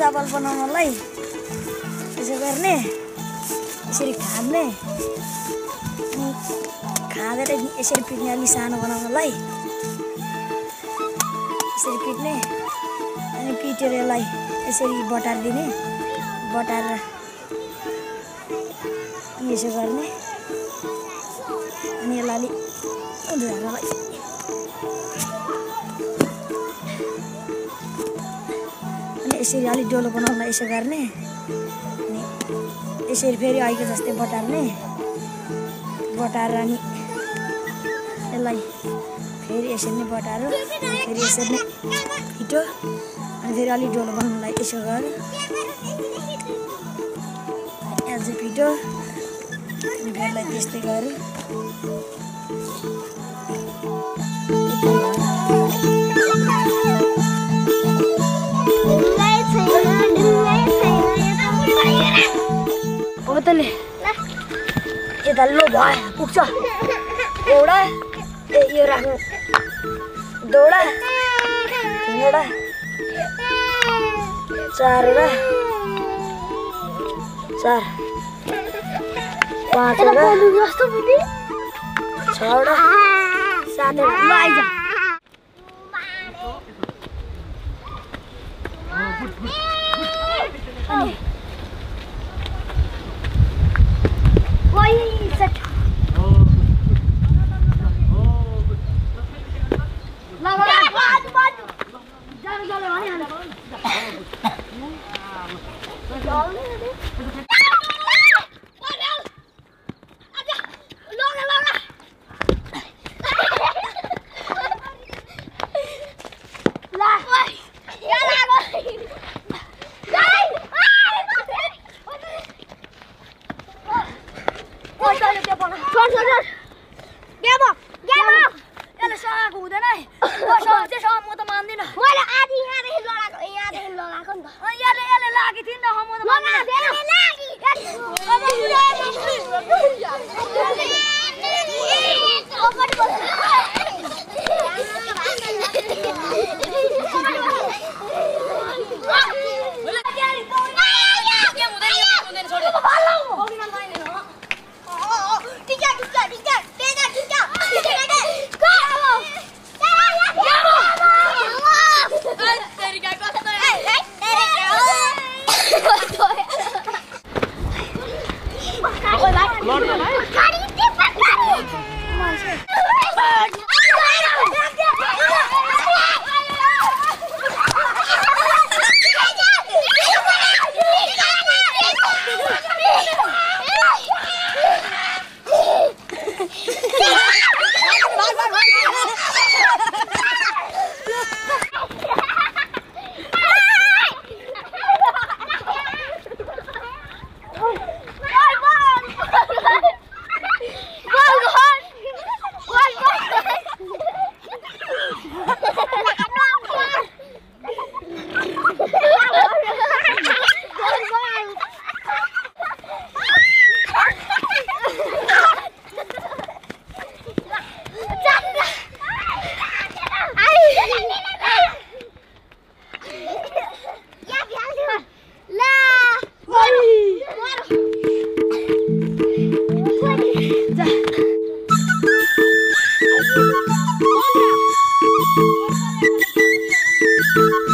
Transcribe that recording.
चावल बनाउनलाई यसो गर्ने यसरी खाने अनि खाँदै यसरी पिट्ने अलि सानो बनाउनलाई यसरी पिट्ने अनि पिटेर यसलाई यसरी बटार दिने बटारेर यसो गर्ने अनि यसलाई अलि उधारलाई अनि यसरी अलि डोलो बनाउनलाई यसो गर्ने अनि यसरी फेरि अहिले जस्तै बटार्ने बटारेर अनि यसलाई फेरि यसरी नै बटारो फेरि यसरी नै पिटो अनि फेरि अलि डोलो बनाउनलाई यसो गर अझै पिटो अनि फेरि त्यस्तै गरौँ तले यता लो भयो पुग्छ एउटा यो राख्नु दुईवटा तिनवटा चारवटा चार पाँचवटा छवटा सातवटा ल आइज Thank you.